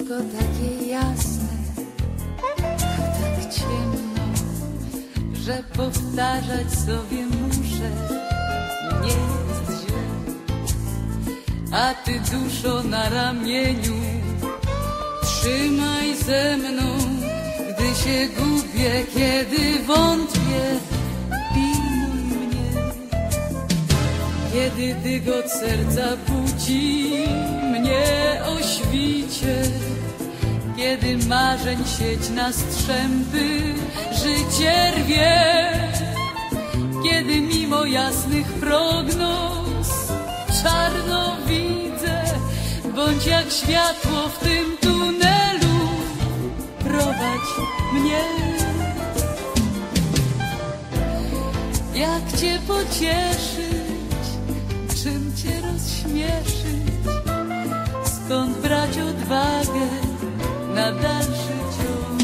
wszystko takie jasne, a tak ciemno, że powtarzać sobie muszę, nie jest źle. A ty duszo na ramieniu, trzymaj ze mną, gdy się gubię, kiedy wątpię, pilnuj mnie. Kiedy dygot serca budzi mnie o świcie, kiedy marzeń sieć na strzępy życie rwie, kiedy mimo jasnych prognoz czarno widzę, bądź jak światło w tym tunelu, prowadź mnie. Jak cię pocieszyć, czym cię rozśmieszyć, skąd brać odwagę na dalszy ciąg?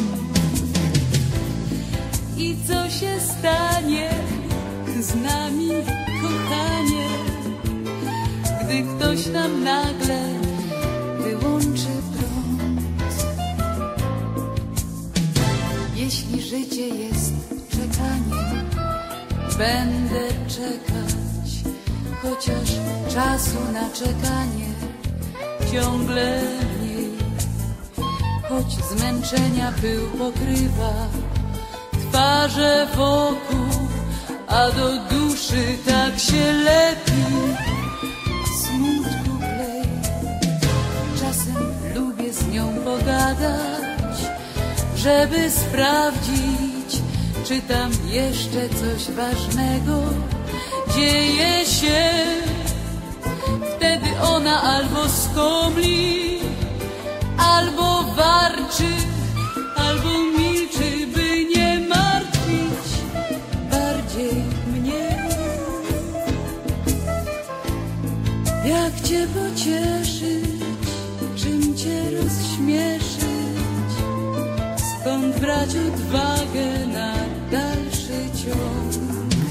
I co się stanie z nami, kochanie, gdy ktoś nam nagle wyłączy prąd? Jeśli życie jest czekaniem, będę czekać, chociaż czasu na czekanie ciągle mniej. Choć zmęczenia pył pokrywa twarze wokół, a do duszy tak się lepi smutku klej. Czasem lubię z nią pogadać, żeby sprawdzić, czy tam jeszcze coś ważnego dzieje się. Wtedy ona albo skomli, albo warczy, albo milczy, by nie martwić bardziej mnie. Jak cię pocieszyć, czym cię rozśmieszyć, skąd brać odwagę na dalszy ciąg?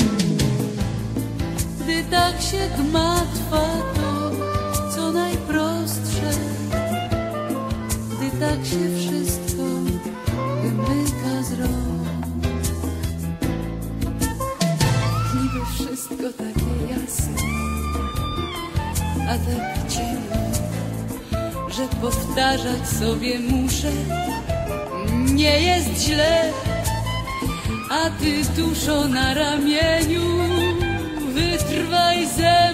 Gdy tak się gmatwa to, co najprostsze, gdy tak się wszystko wymyka z rąk. Niby wszystko takie jasne, a tak ciemno, że powtarzać sobie muszę, nie jest źle. A ty duszo na ramieniu, wytrwaj ze